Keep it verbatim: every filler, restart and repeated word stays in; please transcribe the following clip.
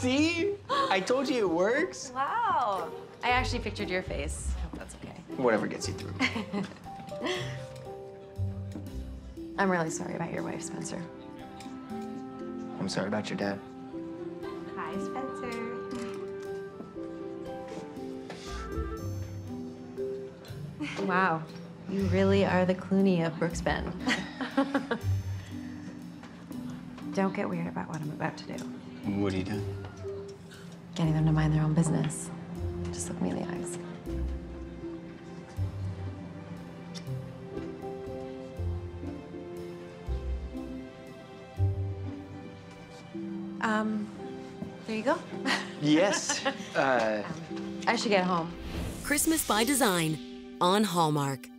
See? I told you it works. Wow. I actually pictured your face. I hope that's okay. Whatever gets you through. I'm really sorry about your wife, Spencer. I'm sorry about your dad. Hi, Spencer. Wow. You really are the Clooney of Brooks Bend. Don't get weird about what I'm about to do. What are you doing? Getting them to mind their own business. Just look me in the eyes. Um, there you go. Yes. Uh... um, I should get home. Christmas by Design on Hallmark.